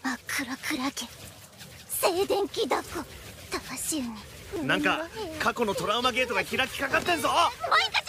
マクラクラ家静電気だこ魂になんか過去のトラウマゲートが開きかかってんぞ。 マイカ